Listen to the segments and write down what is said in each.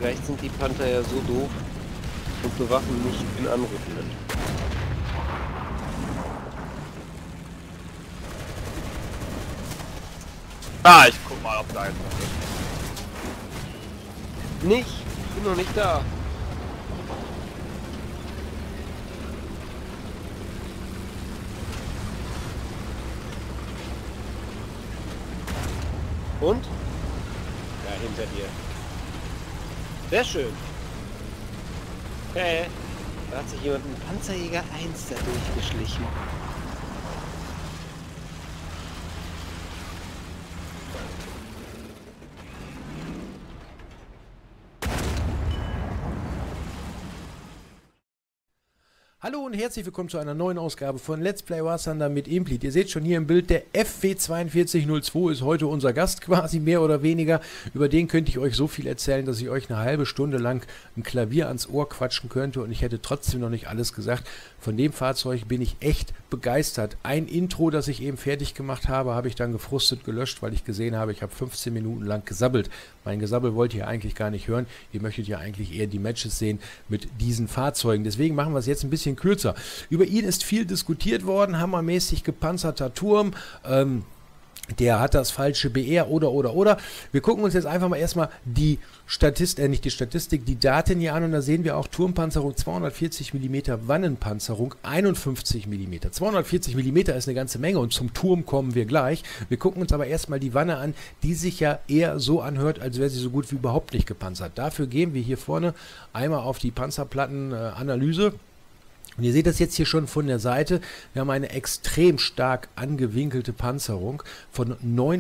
Vielleicht sind die Panther ja so doof und bewaffen nicht den Anrufenden. Ah, ich guck mal, ob da jetzt was ist. Nicht! Ich bin noch nicht da. Und? Da hinter dir. Sehr schön. Okay. Da hat sich jemand mit Panzerjäger 1 da durchgeschlichen. Hallo und herzlich willkommen zu einer neuen Ausgabe von Let's Play War Thunder mit Implid. Ihr seht schon hier im Bild, der FW4202 ist heute unser Gast quasi, mehr oder weniger. Über den könnte ich euch so viel erzählen, dass ich euch eine halbe Stunde lang ein Klavier ans Ohr quatschen könnte und ich hätte trotzdem noch nicht alles gesagt. Von dem Fahrzeug bin ich echt begeistert. Ein Intro, das ich eben fertig gemacht habe, habe ich dann gefrustet gelöscht, weil ich gesehen habe, ich habe 15 Minuten lang gesabbelt. Mein Gesabbel wollt ihr eigentlich gar nicht hören. Ihr möchtet ja eigentlich eher die Matches sehen mit diesen Fahrzeugen. Deswegen machen wir es jetzt ein bisschen kürzer. Über ihn ist viel diskutiert worden, hammermäßig gepanzerter Turm, der hat das falsche BR oder. Wir gucken uns jetzt einfach mal erstmal die Statistik, die Daten hier an und da sehen wir auch Turmpanzerung 240 mm, Wannenpanzerung 51 mm. 240 mm ist eine ganze Menge und zum Turm kommen wir gleich. Wir gucken uns aber erstmal die Wanne an, die sich ja eher so anhört, als wäre sie so gut wie überhaupt nicht gepanzert. Dafür gehen wir hier vorne einmal auf die Panzerplattenanalyse. Und ihr seht das jetzt hier schon von der Seite. Wir haben eine extrem stark angewinkelte Panzerung von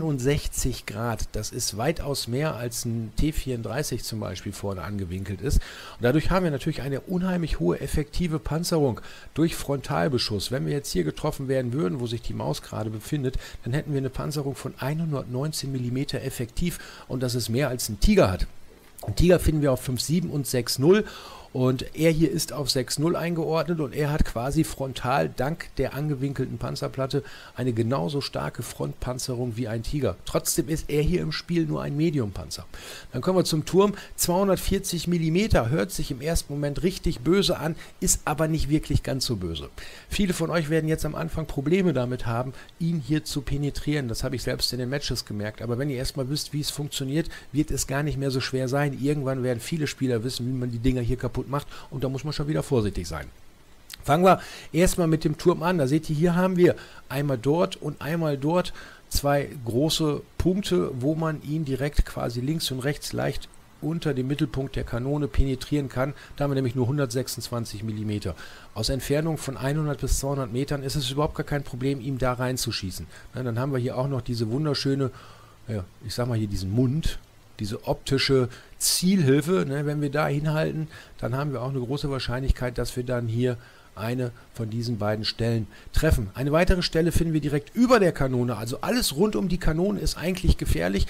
69 Grad. Das ist weitaus mehr als ein T34 zum Beispiel vorne angewinkelt ist. Und dadurch haben wir natürlich eine unheimlich hohe effektive Panzerung durch Frontalbeschuss. Wenn wir jetzt hier getroffen werden würden, wo sich die Maus gerade befindet, dann hätten wir eine Panzerung von 119 mm effektiv und das ist mehr als ein Tiger hat. Ein Tiger finden wir auf 5,7 und 6,0. Und er hier ist auf 6,0 eingeordnet und er hat quasi frontal dank der angewinkelten Panzerplatte eine genauso starke Frontpanzerung wie ein Tiger. Trotzdem ist er hier im Spiel nur ein Mediumpanzer. Dann kommen wir zum Turm. 240 mm hört sich im ersten Moment richtig böse an, ist aber nicht wirklich ganz so böse. Viele von euch werden jetzt am Anfang Probleme damit haben, ihn hier zu penetrieren. Das habe ich selbst in den Matches gemerkt. Aber wenn ihr erstmal wisst, wie es funktioniert, wird es gar nicht mehr so schwer sein. Irgendwann werden viele Spieler wissen, wie man die Dinger hier kaputt macht und da muss man schon wieder vorsichtig sein. Fangen wir erstmal mit dem Turm an. Da seht ihr, hier haben wir einmal dort und einmal dort zwei große Punkte, wo man ihn direkt quasi links und rechts leicht unter dem Mittelpunkt der Kanone penetrieren kann. Da haben wir nämlich nur 126 mm. Aus Entfernung von 100 bis 200 Metern ist es überhaupt gar kein Problem, ihm da reinzuschießen. Dann haben wir hier auch noch diese wunderschöne, ja, ich sag mal hier diesen Mund, diese optische Zielhilfe, ne, wenn wir da hinhalten, dann haben wir auch eine große Wahrscheinlichkeit, dass wir dann hier eine von diesen beiden Stellen treffen. Eine weitere Stelle finden wir direkt über der Kanone, also alles rund um die Kanone ist eigentlich gefährlich.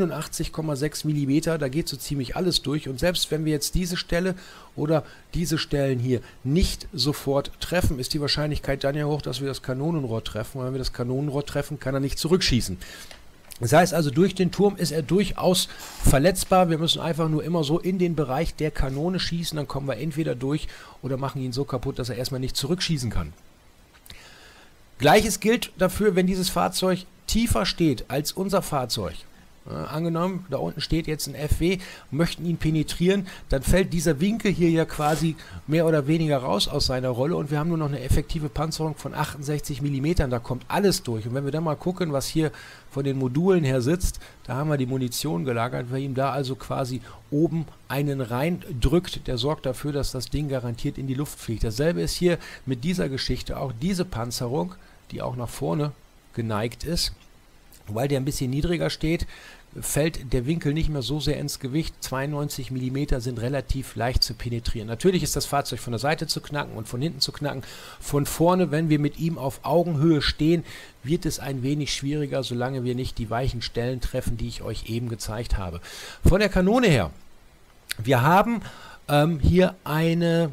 89,6 mm, da geht so ziemlich alles durch und selbst wenn wir jetzt diese Stelle oder diese Stellen hier nicht sofort treffen, ist die Wahrscheinlichkeit dann ja hoch, dass wir das Kanonenrohr treffen und wenn wir das Kanonenrohr treffen, kann er nicht zurückschießen. Das heißt also, durch den Turm ist er durchaus verletzbar. Wir müssen einfach nur immer so in den Bereich der Kanone schießen. Dann kommen wir entweder durch oder machen ihn so kaputt, dass er erstmal nicht zurückschießen kann. Gleiches gilt dafür, wenn dieses Fahrzeug tiefer steht als unser Fahrzeug. Angenommen, da unten steht jetzt ein FW, möchten ihn penetrieren, dann fällt dieser Winkel hier ja quasi mehr oder weniger raus aus seiner Rolle und wir haben nur noch eine effektive Panzerung von 68 mm, da kommt alles durch. Und wenn wir dann mal gucken, was hier von den Modulen her sitzt, da haben wir die Munition gelagert, wer ihm da also quasi oben einen reindrückt, der sorgt dafür, dass das Ding garantiert in die Luft fliegt. Dasselbe ist hier mit dieser Geschichte, auch diese Panzerung, die auch nach vorne geneigt ist, weil der ein bisschen niedriger steht, fällt der Winkel nicht mehr so sehr ins Gewicht. 92 mm sind relativ leicht zu penetrieren. Natürlich ist das Fahrzeug von der Seite zu knacken und von hinten zu knacken. Von vorne, wenn wir mit ihm auf Augenhöhe stehen, wird es ein wenig schwieriger, solange wir nicht die weichen Stellen treffen, die ich euch eben gezeigt habe. Von der Kanone her, wir haben hier eine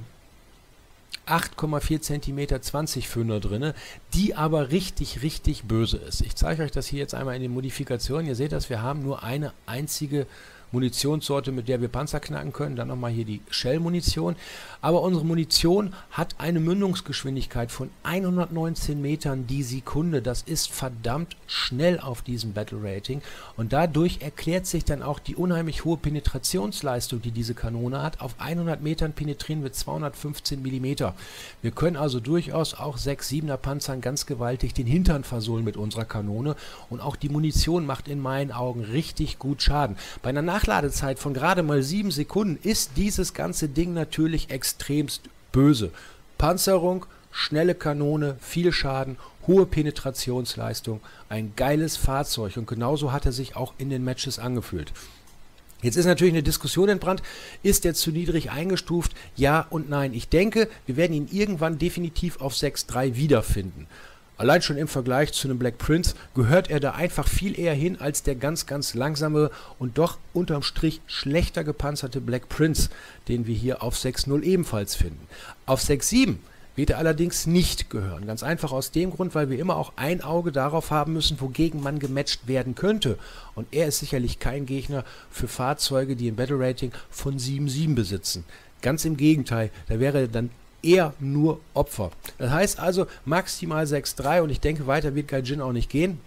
8,4 cm 20-Fünder drin, die aber richtig böse ist. Ich zeige euch das hier jetzt einmal in den Modifikationen. Ihr seht das, wir haben nur eine einzige Munitionssorte, mit der wir Panzer knacken können. Dann nochmal hier die Shell-Munition. Aber unsere Munition hat eine Mündungsgeschwindigkeit von 119 Metern die Sekunde. Das ist verdammt schnell auf diesem Battle Rating. Und dadurch erklärt sich dann auch die unheimlich hohe Penetrationsleistung, die diese Kanone hat. Auf 100 Metern penetrieren wir 215 Millimeter. Wir können also durchaus auch 6-7er Panzern ganz gewaltig den Hintern versohlen mit unserer Kanone. Und auch die Munition macht in meinen Augen richtig gut Schaden. Bei einer Nachladezeit von gerade mal 7 Sekunden ist dieses ganze Ding natürlich extremst böse. Panzerung, schnelle Kanone, viel Schaden, hohe Penetrationsleistung, ein geiles Fahrzeug und genauso hat er sich auch in den Matches angefühlt. Jetzt ist natürlich eine Diskussion entbrannt, ist er zu niedrig eingestuft? Ja und nein. Ich denke, wir werden ihn irgendwann definitiv auf 6.3 wiederfinden. Allein schon im Vergleich zu einem Black Prince gehört er da einfach viel eher hin als der ganz, ganz langsame und doch unterm Strich schlechter gepanzerte Black Prince, den wir hier auf 6.0 ebenfalls finden. Auf 6.7 wird er allerdings nicht gehören. Ganz einfach aus dem Grund, weil wir immer auch ein Auge darauf haben müssen, wogegen man gematcht werden könnte. Und er ist sicherlich kein Gegner für Fahrzeuge, die ein Battle Rating von 7.7 besitzen. Ganz im Gegenteil, da wäre er dann eher nur Opfer. Das heißt also maximal 6.3 und ich denke, weiter wird Gaijin auch nicht gehen.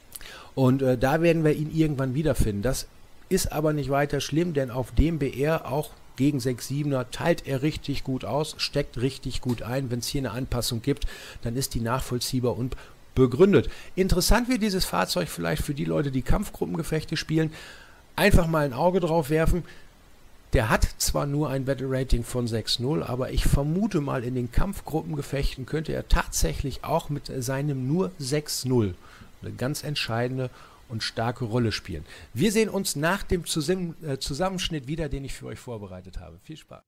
Und da werden wir ihn irgendwann wiederfinden. Das ist aber nicht weiter schlimm, denn auf dem BR auch gegen 6.7er teilt er richtig gut aus, steckt richtig gut ein. Wenn es hier eine Anpassung gibt, dann ist die nachvollziehbar und begründet. Interessant wird dieses Fahrzeug vielleicht für die Leute, die Kampfgruppengefechte spielen. Einfach mal ein Auge drauf werfen. Der hat zwar nur ein Battle Rating von 6.0, aber ich vermute mal, in den Kampfgruppengefechten könnte er tatsächlich auch mit seinem nur 6.0 eine ganz entscheidende und starke Rolle spielen. Wir sehen uns nach dem Zusammenschnitt wieder, den ich für euch vorbereitet habe. Viel Spaß!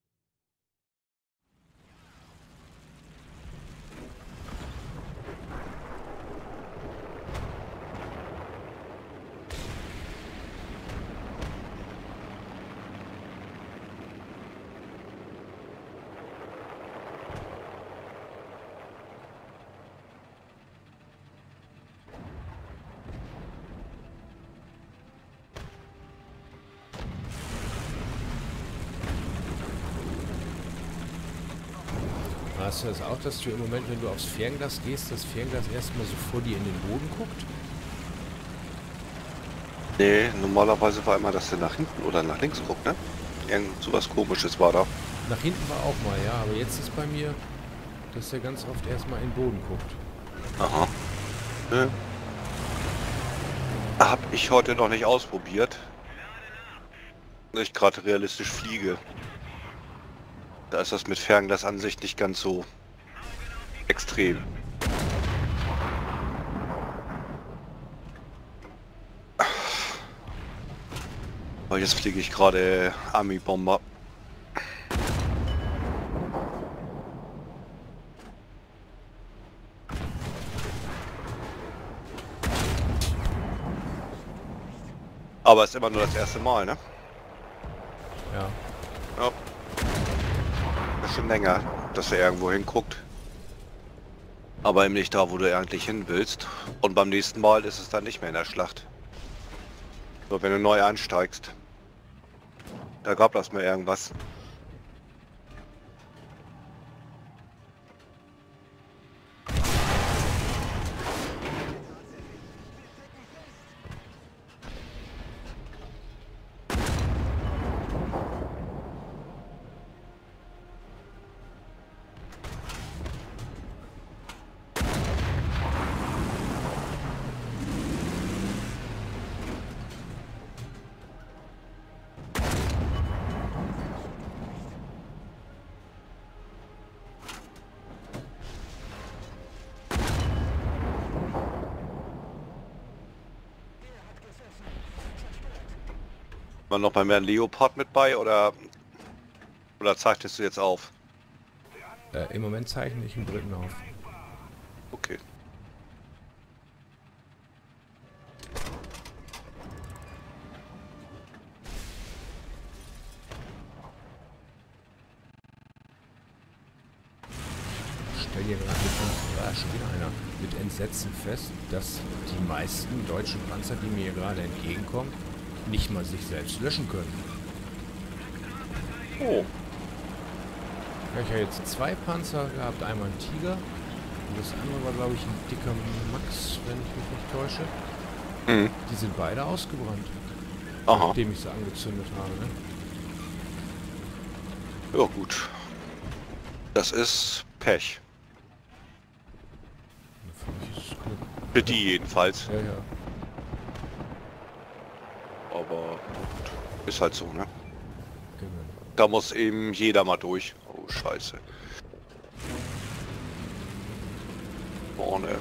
Hast du das auch, dass du im Moment, wenn du aufs Fernglas gehst, das Fernglas erstmal so vor dir in den Boden guckt? Nee, normalerweise war immer, dass er nach hinten oder nach links guckt, ne? Irgend sowas Komisches war da. Nach hinten war auch mal, ja, aber jetzt ist bei mir, dass er ganz oft erstmal in den Boden guckt. Aha. Ne? Hab ich heute noch nicht ausprobiert. Weil ich gerade realistisch fliege. Da ist das mit Fernglasansicht nicht ganz so extrem. Aber jetzt fliege ich gerade Army-Bomber. Aber ist immer nur das erste Mal, ne? Ja. Ja. Ist schon länger, dass er irgendwo hinguckt. Aber eben nicht da, wo du eigentlich hin willst. Und beim nächsten Mal ist es dann nicht mehr in der Schlacht. So, wenn du neu einsteigst. Da gab das mal irgendwas. War noch bei mir ein Leopard mit bei oder zeichnest du jetzt auf? Im Moment zeichne ich einen Briten auf. Okay. Stell dir gerade schon wieder einer mit Entsetzen fest, dass die meisten deutschen Panzer, die mir hier gerade entgegenkommen, nicht mal sich selbst löschen können. Oh. Ja, ich habe jetzt 2 Panzer gehabt, einmal ein Tiger und das andere war, glaube ich, ein dicker Max, wenn ich mich nicht täusche. Mhm. Die sind beide ausgebrannt, Aha. nachdem ich sie angezündet habe. Ne? Ja gut. Das ist Pech. Für mich ist es Glück. Für die jedenfalls. Ja, ja. Aber gut. Ist halt so, ne? Genau. Da muss eben jeder mal durch. Oh, scheiße. Vorne.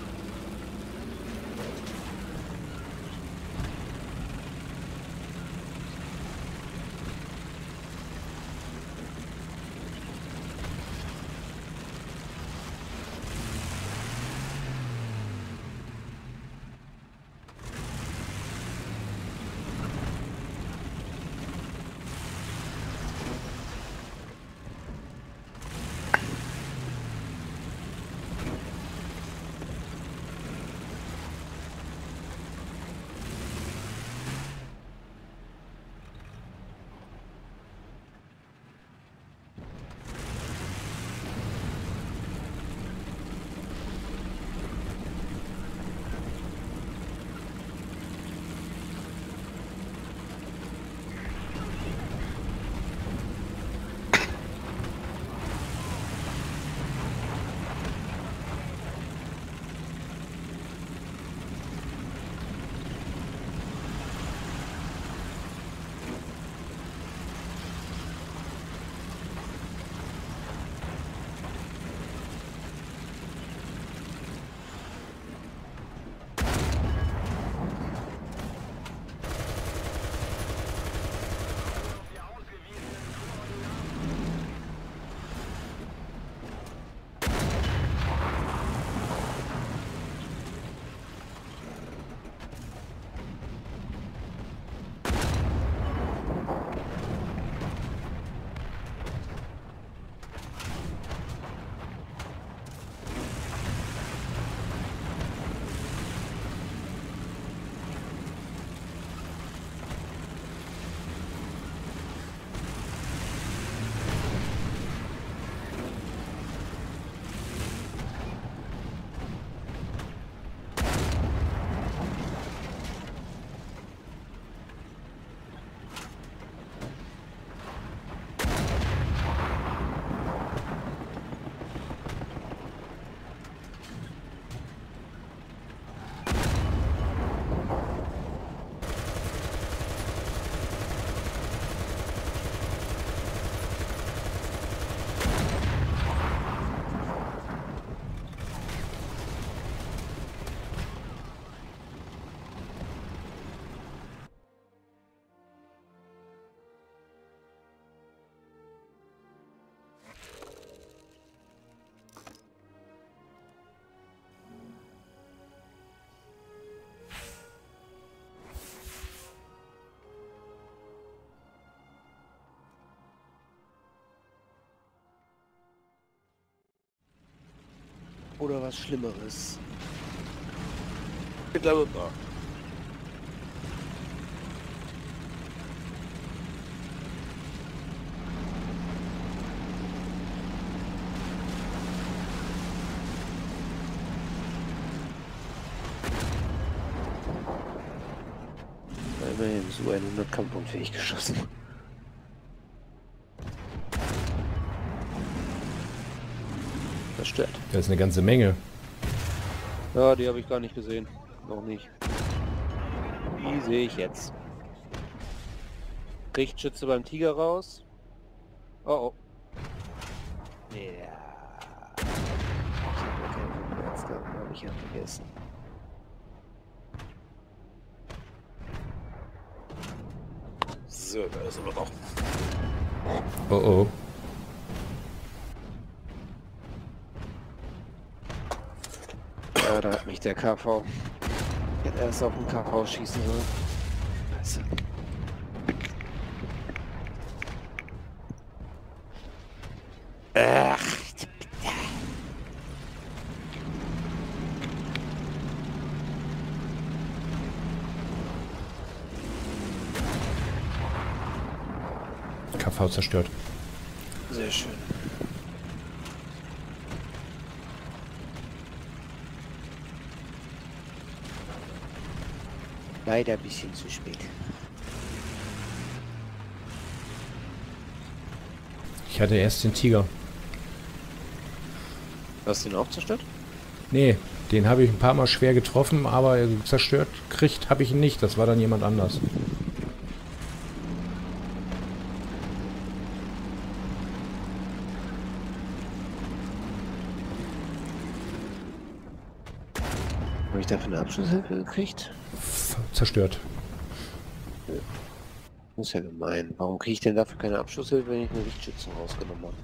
Oder was Schlimmeres. Ich glaube, immerhin so 100 kampfunfähig geschossen. Zerstört. Das ist eine ganze Menge. Ja, die habe ich gar nicht gesehen. Noch nicht. Die sehe ich jetzt. Richtschütze beim Tiger raus. Oh oh. Ja. Ich habe ja keinen Rückwärts, da habe ich ja vergessen. So, da ist aber noch. Oh oh. Ja, da hat mich der KV. Ich hätte erst auf den KV schießen sollen. Scheiße. Ach. AV zerstört. Sehr schön. Leider ein bisschen zu spät. Ich hatte erst den Tiger. Hast du den auch zerstört? Nee, den habe ich ein paar Mal schwer getroffen, aber zerstört kriegt habe ich ihn nicht. Das war dann jemand anders. Habe ich dafür eine Abschlusshilfe gekriegt? Zerstört. Das ist ja gemein. Warum kriege ich denn dafür keine Abschlusshilfe, wenn ich eine Lichtschützen rausgenommen habe?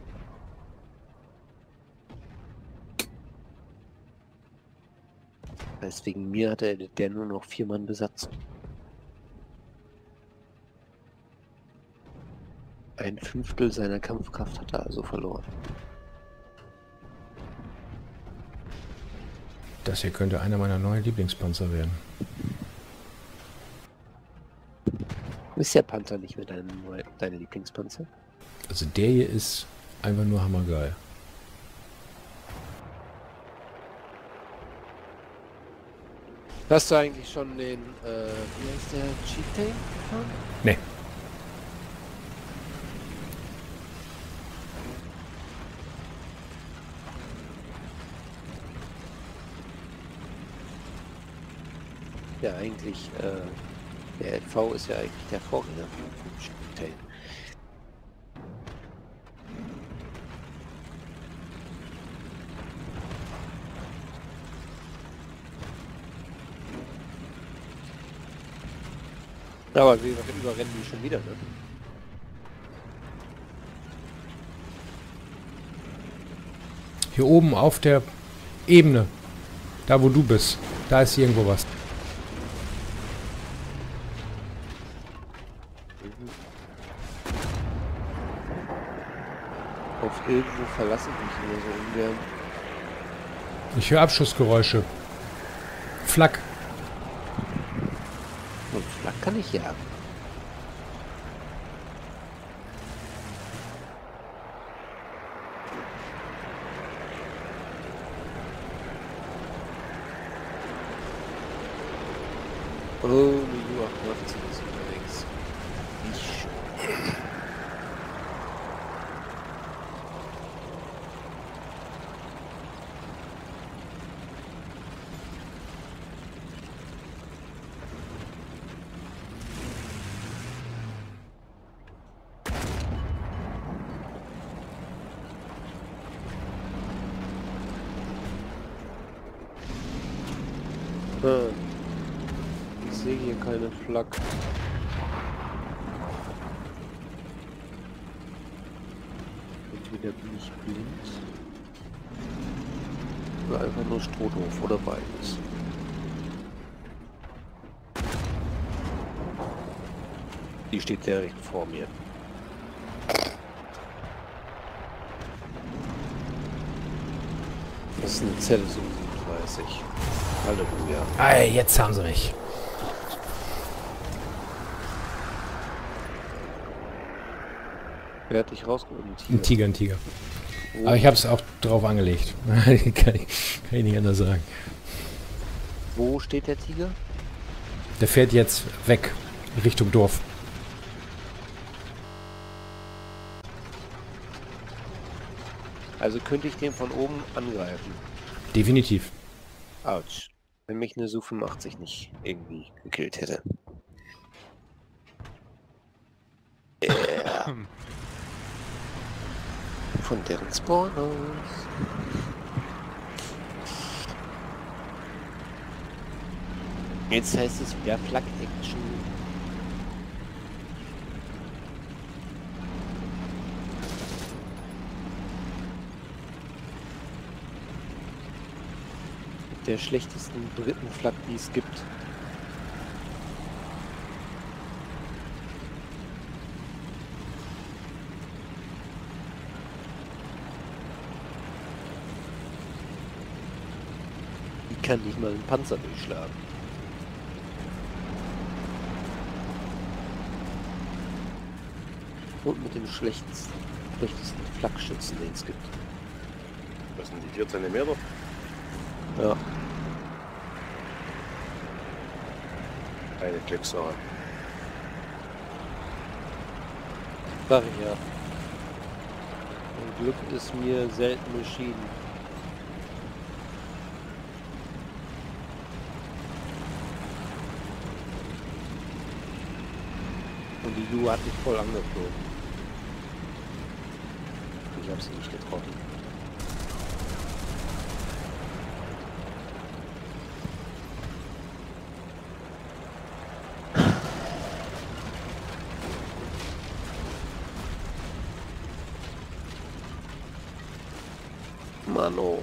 Heißt, wegen mir hatte der nur noch 4 Mann Besatz. Ein Fünftel seiner Kampfkraft hat er also verloren. Das hier könnte einer meiner neuen Lieblingspanzer werden. Ist der Panther nicht mehr dein Lieblingspanzer? Also der hier ist einfach nur hammergeil. Hast du eigentlich schon den, wie heißt der, Chieftain gefahren? Nee. Ja, eigentlich, der LV ist ja eigentlich der Vorgänger vom Chieftain. Aber wir überrennen die schon wieder, ne? Hier oben auf der Ebene, da wo du bist, da ist irgendwo was. Auf irgendwo verlasse ich mich immer so ungern. Ich höre Abschussgeräusche. Flak. Und Flak kann ich jagen. Oh, eine U-88 ist unterwegs. Wie schön. Ich sehe hier keine Flak. Entweder bin ich blind oder einfach nur strohdoof oder beides. Die steht direkt vor mir. Das ist eine Zelle so 37. Halleluja. Ei, jetzt haben sie mich. Wer hat dich rausgeholt? Ein Tiger, ein Tiger. Oh. Aber ich habe es auch drauf angelegt. kann ich nicht anders sagen. Wo steht der Tiger? Der fährt jetzt weg, Richtung Dorf. Also könnte ich den von oben angreifen. Definitiv. Autsch. Wenn mich eine Su-85 nicht irgendwie gekillt hätte. Yeah. Von deren Spawn aus. Jetzt heißt es wieder Flak Action. Der schlechtesten Britenflak, die es gibt. Die kann nicht mal einen Panzer durchschlagen. Und mit dem schlechtesten Flakschützen, den es gibt. Was sind die 4 Zentimeter? Ja. Eine Glückssache. Sag ich ja. Ein Glück ist mir selten beschieden. Und die Ju hat mich voll angeflogen. Ich habe sie nicht getroffen. Mano.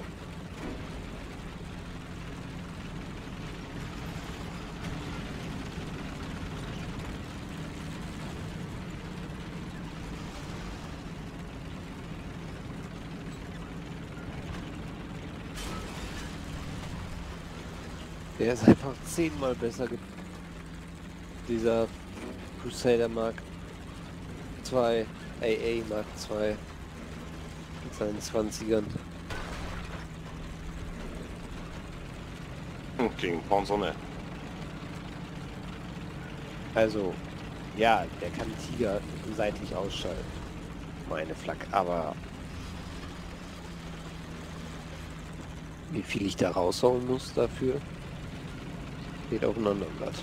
Der ist einfach 10-mal besser. Dieser Crusader Mark II, AA Mark II mit seinen 20ern. Gegen Panzer ne. Also, ja, der kann Tiger seitlich ausschalten. Meine Flak, aber wie viel ich da raushauen muss dafür, steht auf einem anderen Blatt.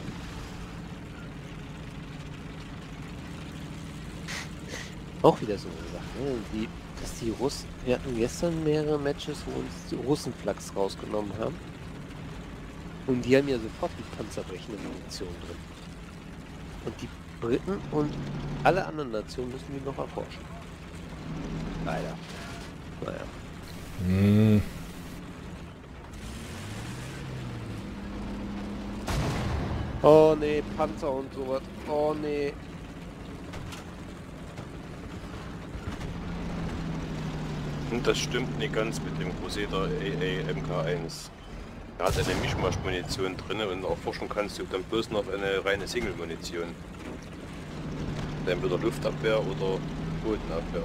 Auch wieder so eine Sache, ne? Dass die Russen, wir hatten gestern mehrere Matches, wo uns die Russen Flaks rausgenommen haben. Und die haben ja sofort die panzerbrechende Munition drin. Und die Briten und alle anderen Nationen müssen die noch erforschen. Leider. Naja. Hm. Oh nee, Panzer und sowas. Oh nee. Und das stimmt nicht ganz mit dem Crusader AA MK1. Er hat eine Mischmasch-Munition drin und erforschen kannst du dann bloß noch eine reine Single-Munition. Entweder Luftabwehr oder Bodenabwehr.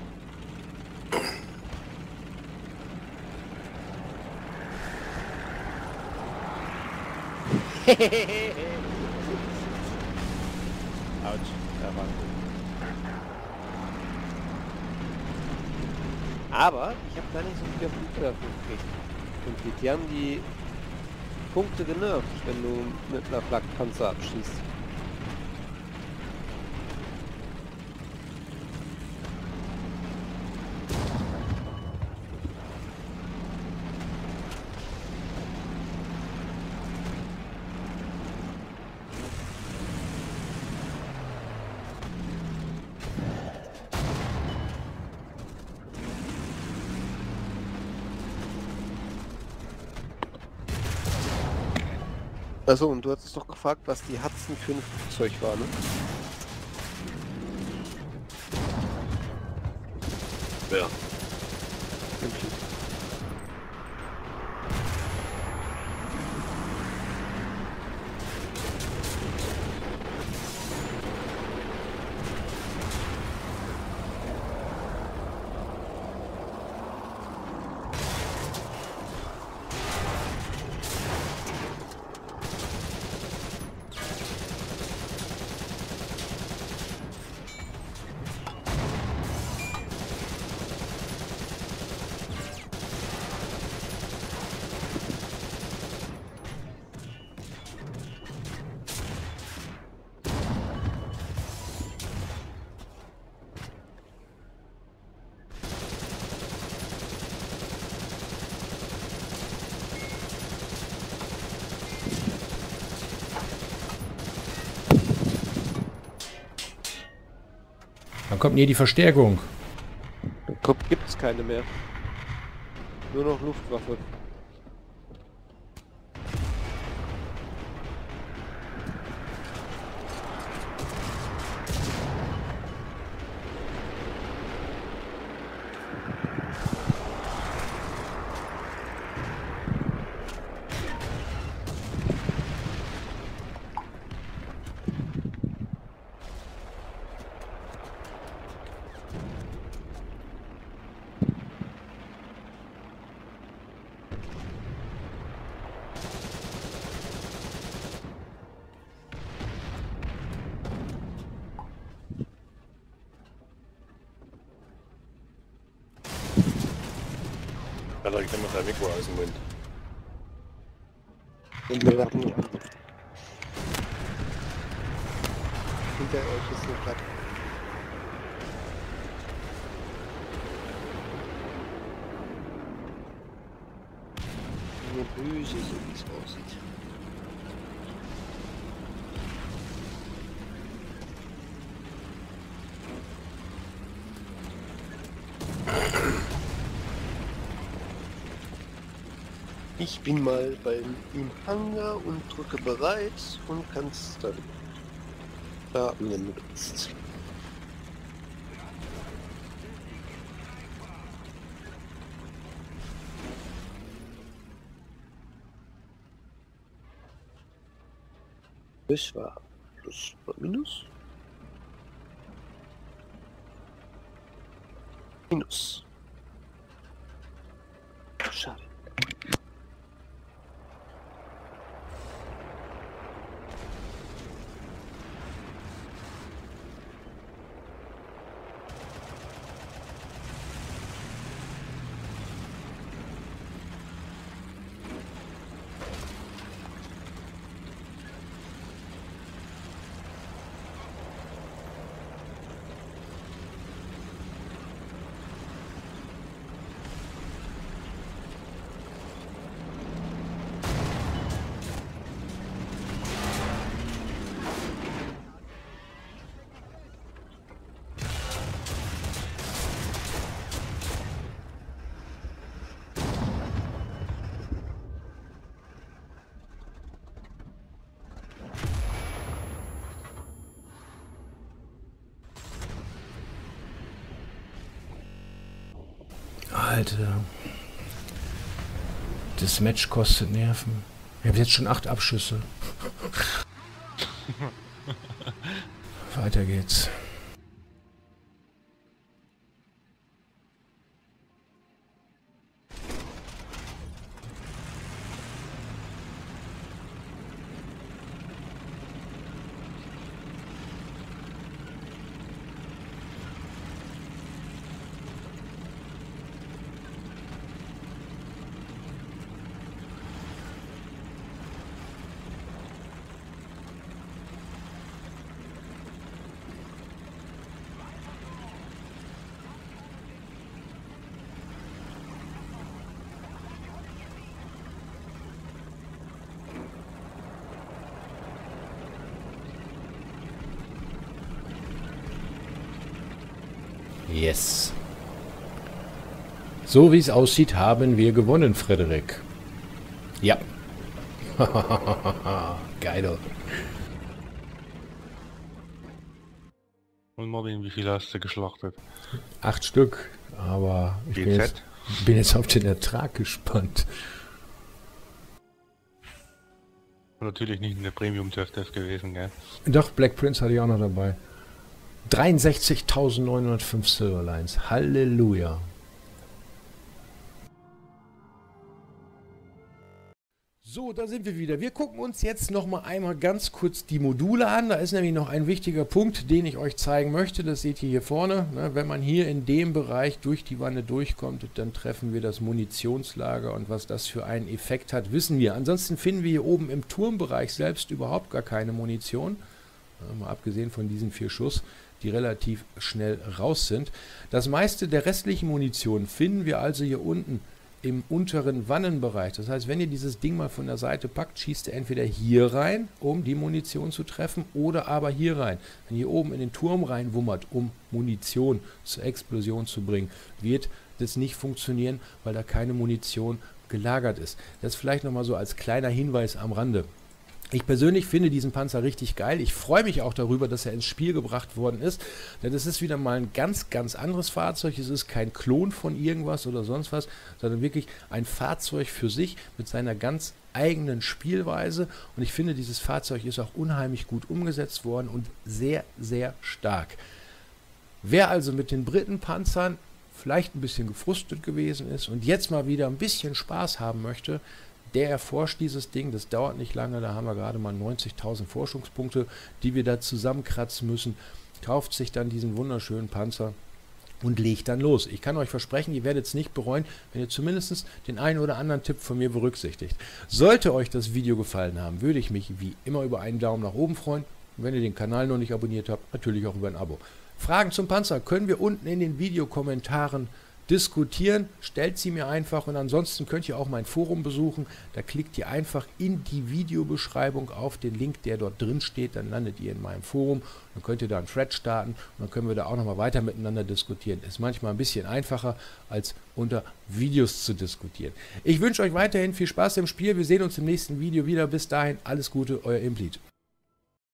Autsch, da war gut. Aber ich habe gar nicht so viele Punkte dafür gekriegt. Und die haben die Punkte genervt, wenn du mit einer Flakpanzer abschießt. Achso, und du hattest doch gefragt, was die Hudson für ein Flugzeug war, ne? Wer? Dann kommt hier die Verstärkung. Gibt es keine mehr. Nur noch Luftwaffe. Da kriegt immer der Mikro aus dem Mund. Und wir warten noch. Hinter euch ist eine Platte. Nur böse, so wie es aussieht. Ich bin mal im Hangar und drücke bereit und kannst dann starten, wenn du willst. Das war plus oder minus. Minus. Schade. Alter. Das Match kostet Nerven. Ich habe jetzt schon 8 Abschüsse. Weiter geht's. Yes. So wie es aussieht, haben wir gewonnen, Frederik. Ja. Geil. Und Marvin, wie viele hast du geschlachtet? 8 Stück, aber ich bin jetzt auf den Ertrag gespannt. Und natürlich nicht in der Premium-Test gewesen, gell? Doch, Black Prince hatte ich auch noch dabei. 63.905 Silverlines. Halleluja. So, da sind wir wieder. Wir gucken uns jetzt noch mal einmal ganz kurz die Module an. Da ist nämlich noch ein wichtiger Punkt, den ich euch zeigen möchte. Das seht ihr hier vorne. Wenn man hier in dem Bereich durch die Wanne durchkommt, dann treffen wir das Munitionslager. Und was das für einen Effekt hat, wissen wir. Ansonsten finden wir hier oben im Turmbereich selbst überhaupt gar keine Munition. Mal abgesehen von diesen 4 Schuss, die relativ schnell raus sind. Das meiste der restlichen Munition finden wir also hier unten im unteren Wannenbereich. Das heißt, wenn ihr dieses Ding mal von der Seite packt, schießt ihr entweder hier rein, um die Munition zu treffen, oder aber hier rein. Wenn ihr oben in den Turm reinwummert, um Munition zur Explosion zu bringen, wird das nicht funktionieren, weil da keine Munition gelagert ist. Das vielleicht nochmal so als kleiner Hinweis am Rande. Ich persönlich finde diesen Panzer richtig geil. Ich freue mich auch darüber, dass er ins Spiel gebracht worden ist. Denn es ist wieder mal ein ganz, ganz anderes Fahrzeug. Es ist kein Klon von irgendwas oder sonst was, sondern wirklich ein Fahrzeug für sich mit seiner ganz eigenen Spielweise. Und ich finde, dieses Fahrzeug ist auch unheimlich gut umgesetzt worden und sehr, sehr stark. Wer also mit den Britenpanzern vielleicht ein bisschen gefrustet gewesen ist und jetzt mal wieder ein bisschen Spaß haben möchte, der erforscht dieses Ding, das dauert nicht lange, da haben wir gerade mal 90.000 Forschungspunkte, die wir da zusammenkratzen müssen, kauft sich dann diesen wunderschönen Panzer und legt dann los. Ich kann euch versprechen, ihr werdet es nicht bereuen, wenn ihr zumindest den einen oder anderen Tipp von mir berücksichtigt. Sollte euch das Video gefallen haben, würde ich mich wie immer über einen Daumen nach oben freuen. Und wenn ihr den Kanal noch nicht abonniert habt, natürlich auch über ein Abo. Fragen zum Panzer können wir unten in den Videokommentaren diskutieren. Stellt sie mir einfach und ansonsten könnt ihr auch mein Forum besuchen. Da klickt ihr einfach in die Videobeschreibung auf den Link, der dort drin steht. Dann landet ihr in meinem Forum. Dann könnt ihr da einen Thread starten und dann können wir da auch nochmal weiter miteinander diskutieren. Ist manchmal ein bisschen einfacher, als unter Videos zu diskutieren. Ich wünsche euch weiterhin viel Spaß im Spiel. Wir sehen uns im nächsten Video wieder. Bis dahin, alles Gute, euer Implid.